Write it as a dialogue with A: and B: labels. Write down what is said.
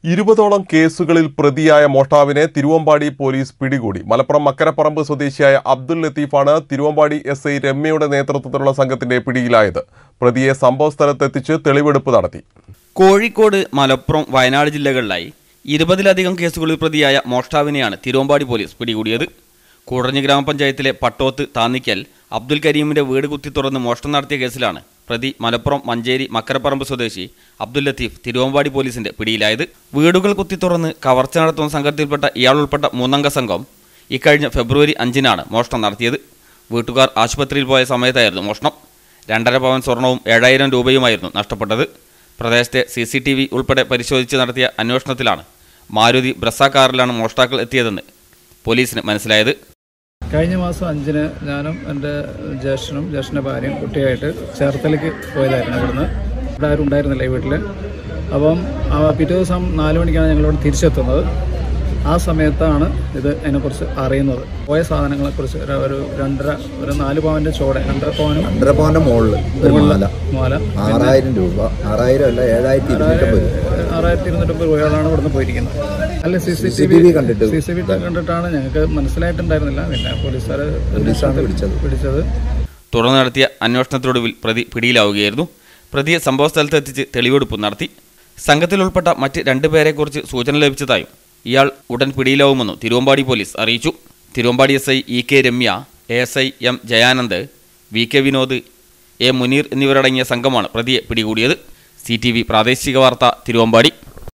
A: 20ഓളം കേസുകളിൽ പ്രതിയായ മോഷ്ടാവിനെ തിരുവമ്പാടി പോലീസ് പിടികൂടി. മലപ്പുറം മക്കരപ്പറമ്പ് സ്വദേശിയായ അബ്ദുൽ ലത്തീഫാണ് തിരുവമ്പാടി എസ്ഐ രമ്യയുടെ നേതൃത്വത്തിലുള്ള സംഘത്തിന്റെ പിടിയിലായത്. പ്രതിയെ സംഭവസ്ഥലത്തെത്തിച്ച് തെളിവെടുപ്പ് നടത്തി.
B: കോഴിക്കോട്, മലപ്പുറം, വയനാട് ജില്ലകളിലായി 20ലധികം കേസുകളിൽ പ്രതിയായ മോഷ്ടാവിനെയാണ് തിരുവമ്പാടി പോലീസ് പിടികൂടിയത്. കൂടഞ്ഞി ഗ്രാമപഞ്ചായത്തിലെ പട്ടോത്ത് താന്നിക്കൽ അബ്ദുൽ കരീമിന്റെ വീട് കുത്തി തുറന്ന് മോഷണം നടത്തിയ കേസിലാണ് പ്രതി മലപ്പുറം മഞ്ചേരി മക്കരപ്പറമ്പ് സ്വദേശി അബ്ദുൽ ലത്തീഫ് തിരുവമ്പാടി പോലീസിന്റെ പിടിയിലായത്. വീടുകൾ കുത്തി തുറന്ന് കവർച്ച നടത്തുന്ന സംഘത്തിൽപ്പെട്ട ഇയാൾ ഉൾപ്പെട്ട 3അംഗ സംഘം ഇക്കഴിഞ്ഞ ഫെബ്രുവരി 5-നാണ് മോഷണം നടത്തിയത്. വീട്ടുകാർ ആശുപത്രിയിൽ പോയ സമയത്തായിരുന്നു മോഷണം. 2.5 പവൻ സ്വർണവും 7000 രൂപയുമായിരുന്നു നഷ്ടപ്പെട്ടത്. പ്രദേശത്തെ CCTV ഉൾപ്പെടെ പരിശോധിച്ച് നടത്തിയ അന്വേഷണത്തിലാണ് മാരുതി ബ്രസ കാറിലാണ് മോഷ്ടാക്കൾ എത്തിയതെന്ന് പോലീസിന് മനസ്സിലായത്.
C: കഴിഞ്ഞ മാസം 5-ന് ഞാനും എൻ്റെ ജ്യേഷ്ഠൻ്റെ ഭാര്യയും കുട്ടിയായിട്ട് ചേർത്തലേക്ക് പോയതായിരുന്നു. ഇവിടെ ആരും ഉണ്ടായിരുന്നില്ല ഈ വീട്ടിൽ. അപ്പം പിറ്റേ ദിവസം 4 മണിക്കാണ് ഞങ്ങളിവിടെ തിരിച്ചെത്തുന്നത്. ആ സമയത്താണ് അതിനെക്കുറിച്ച് അറിയുന്നത്. പോയ സാധനങ്ങളെക്കുറിച്ച് ഒരു 4 പവൻ്റെ ചോട, 2.5 പവനും
D: 2.5 പവൻ്റെ മുകളിൽ
C: മാല
D: 6000 രൂപ, 6000 അല്ല
C: 6250 രൂപയാണ് ഇവിടുന്ന് പോയിരിക്കുന്നത്. അല്ല CCTV കണ്ടിട്ടാണ് ഞങ്ങൾക്ക് മനസ്സിലായിട്ടുണ്ടായിരുന്നില്ല. പിന്നെ പോലീസുകാരെ പിടിച്ചത്.
B: തുടർന്ന് നടത്തിയ അന്വേഷണത്തിനൊടുവിൽ പ്രതി പിടിയിലാവുകയായിരുന്നു. പ്രതിയെ സംഭവസ്ഥലത്ത് എത്തിച്ച് തെളിവെടുപ്പ് നടത്തി. സംഘത്തിൽ ഉൾപ്പെട്ട മറ്റ് 2 പേരെക്കുറിച്ച് സൂചന ലഭിച്ചതായും ഇയാൾ ഉടൻ പിടിയിലാവുമെന്നും തിരുവമ്പാടി പോലീസ് അറിയിച്ചു. Thiruvambady SI EK Ramya, ASI M Jayanand, VK Vinod, A Muneer എന്നിവരടങ്ങിയ സംഘമാണ് പ്രതിയെ പിടികൂടിയത്. CTV പ്രാദേശിക വാർത്ത തിരുവമ്പാടി.